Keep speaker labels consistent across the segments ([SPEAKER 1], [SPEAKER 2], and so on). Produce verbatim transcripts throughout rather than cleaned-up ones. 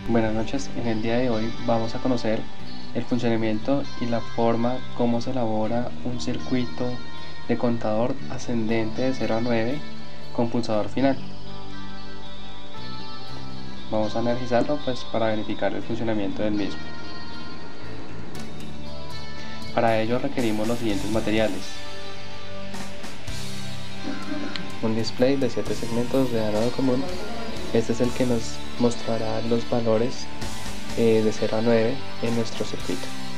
[SPEAKER 1] Buenas noches, en el día de hoy vamos a conocer el funcionamiento y la forma como se elabora un circuito de contador ascendente de cero a nueve con pulsador final. Vamos a analizarlo pues para verificar el funcionamiento del mismo. Para ello requerimos los siguientes materiales: un display de siete segmentos de ánodo común. Este es el que nos mostrará los valores eh, de cero a nueve en nuestro circuito.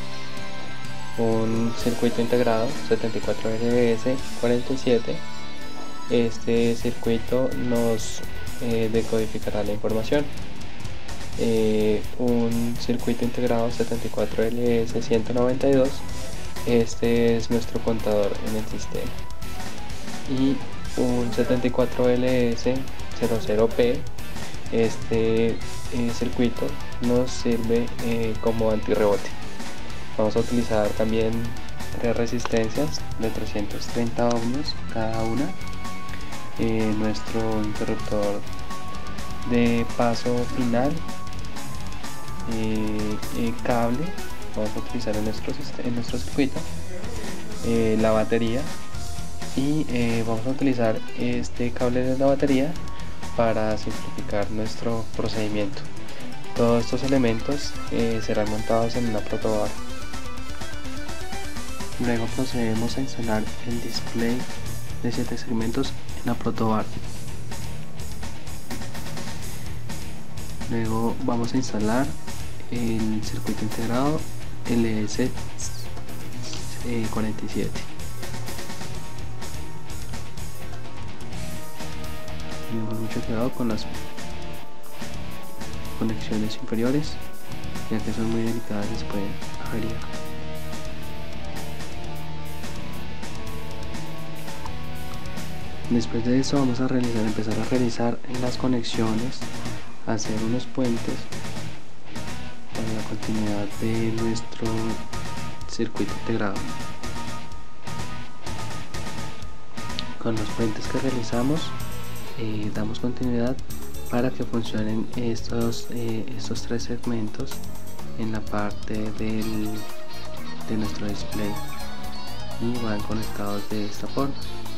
[SPEAKER 1] Un circuito integrado setenta y cuatro L S cuarenta y siete. Este circuito nos eh, decodificará la información. Eh, un circuito integrado setenta y cuatro L S ciento noventa y dos. Este es nuestro contador en el sistema. Y un setenta y cuatro L S cero cero P. Este eh, circuito nos sirve eh, como antirrebote. Vamos a utilizar también tres resistencias de trescientos treinta ohmios cada una. Eh, nuestro interruptor de paso final, eh, eh, cable vamos a utilizar en nuestro, en nuestro circuito, eh, la batería, y eh, vamos a utilizar este cable de la batería para simplificar nuestro procedimiento. Todos estos elementos eh, serán montados en una protoboard. Luego procedemos a instalar el display de siete segmentos en la protoboard. Luego vamos a instalar el circuito integrado L S cuarenta y siete. Tenemos mucho cuidado con las conexiones inferiores, ya que son muy delicadas y se pueden averiar. Después de eso vamos a realizar, empezar a realizar las conexiones, hacer unos puentes para la continuidad de nuestro circuito integrado. Con los puentes que realizamos eh, damos continuidad para que funcionen estos, eh, estos tres segmentos en la parte del, de nuestro display, y van conectados de esta forma.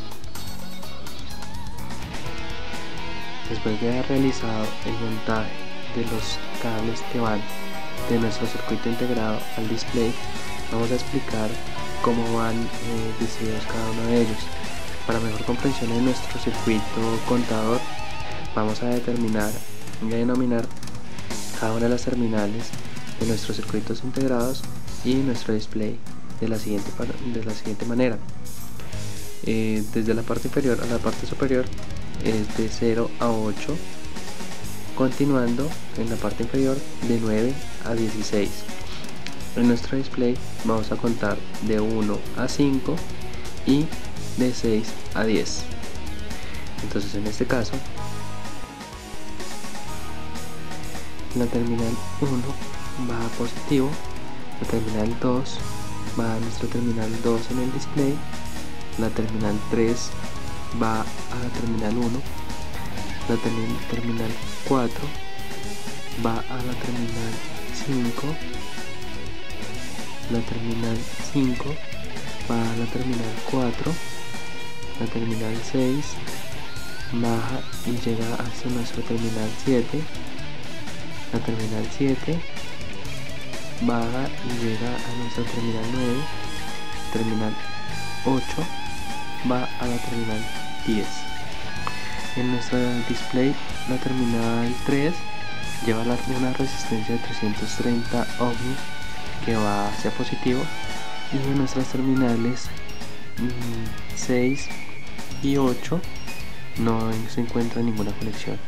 [SPEAKER 1] Después de haber realizado el montaje de los cables que van de nuestro circuito integrado al display, vamos a explicar cómo van eh, distribuidos cada uno de ellos. Para mejor comprensión de nuestro circuito contador, vamos a determinar y a denominar cada una de las terminales de nuestros circuitos integrados y nuestro display de la siguiente, de la siguiente manera. Eh, desde la parte inferior a la parte superior es de cero a ocho, continuando en la parte inferior de nueve a dieciséis. En nuestro display vamos a contar de uno a cinco y de seis a diez. Entonces en este caso la terminal uno va a positivo, la terminal dos va a nuestra terminal dos en el display, la terminal tres va a la terminal uno, la terminal, terminal cuatro va a la terminal cinco, la terminal cinco va a la terminal cuatro, la terminal seis baja y llega hasta nuestra terminal siete, la terminal siete baja y llega a nuestra terminal nueve, terminal ocho va a la terminal diez. En nuestro display la terminal tres lleva la, una resistencia de trescientos treinta ohmios que va hacia positivo, y en nuestras terminales mmm, seis y ocho no se encuentra ninguna conexión.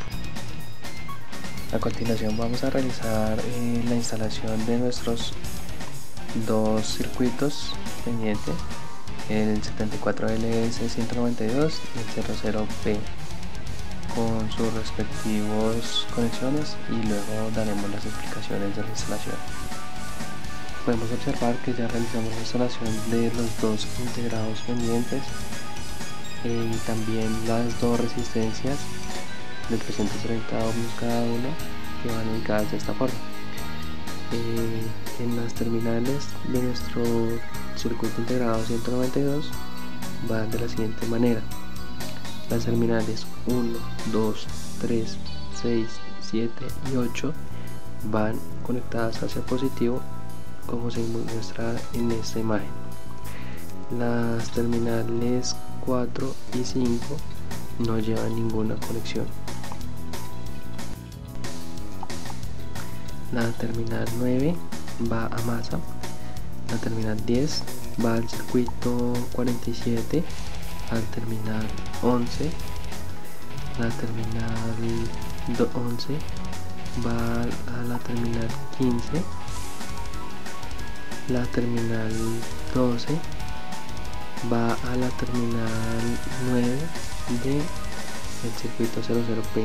[SPEAKER 1] A continuación vamos a realizar eh, la instalación de nuestros dos circuitos pendientes, el setenta y cuatro L S ciento noventa y dos y el cero cero P, con sus respectivos conexiones, y luego daremos las explicaciones de la instalación. Podemos observar que ya realizamos la instalación de los dos integrados pendientes eh, y también las dos resistencias de trescientos treinta ohmios cada una, que van ubicadas de esta forma. Eh, en las terminales de nuestro circuito integrado ciento noventa y dos van de la siguiente manera. Las terminales uno, dos, tres, seis, siete y ocho van conectadas hacia positivo, como se muestra en esta imagen. Las terminales cuatro y cinco no llevan ninguna conexión. La terminal nueve va a masa, la terminal diez va al circuito cuarenta y siete, al terminal once, la terminal once va a la terminal quince, la terminal doce va a la terminal nueve del circuito cero cero P.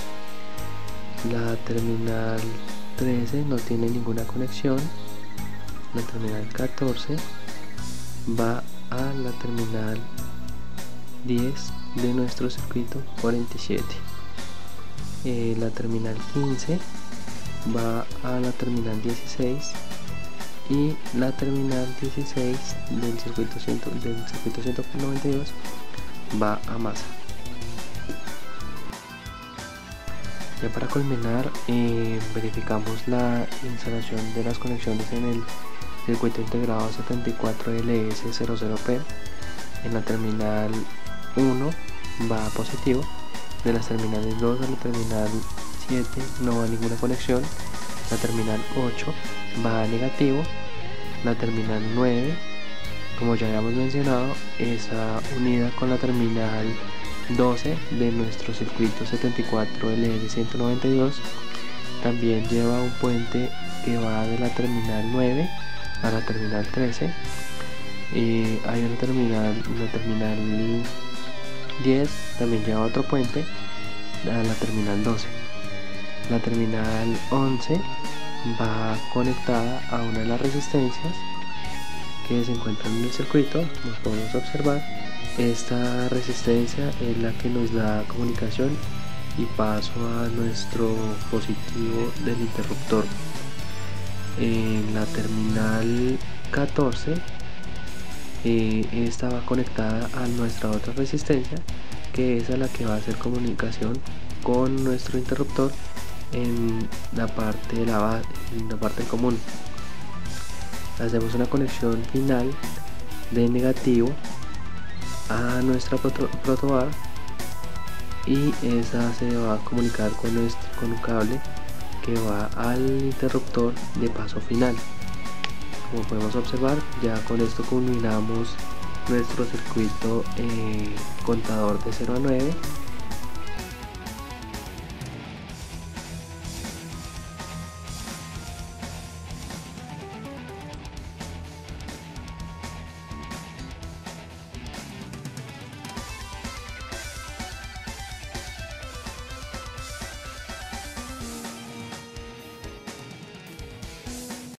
[SPEAKER 1] La terminal trece no tiene ninguna conexión. La terminal catorce va a la terminal diez de nuestro circuito cuarenta y siete. Eh, la terminal quince va a la terminal dieciséis y la terminal dieciséis del circuito, cien, del circuito ciento noventa y dos va a masa. Ya para culminar, eh, verificamos la instalación de las conexiones en el circuito integrado setenta y cuatro L S cero cero P. En la terminal uno va a positivo, de las terminales dos a la terminal siete no va ninguna conexión, la terminal ocho va a negativo, la terminal nueve, como ya habíamos mencionado, está unida con la terminal doce de nuestro circuito setenta y cuatro L S ciento noventa y dos. También lleva un puente que va de la terminal nueve a la terminal trece. Y hay una terminal, una terminal diez, también lleva otro puente a la terminal doce. La terminal once va conectada a una de las resistencias que se encuentran en el circuito, como podemos observar. Esta resistencia es la que nos da comunicación y paso a nuestro positivo del interruptor. En la terminal catorce, eh, esta va conectada a nuestra otra resistencia, que es a la que va a hacer comunicación con nuestro interruptor en la parte de la base, en la parte común. Hacemos una conexión final de negativo a nuestra protobar y esa se va a comunicar con, nuestro, con un cable que va al interruptor de paso final. Como podemos observar, ya con esto culminamos nuestro circuito eh, contador de cero a nueve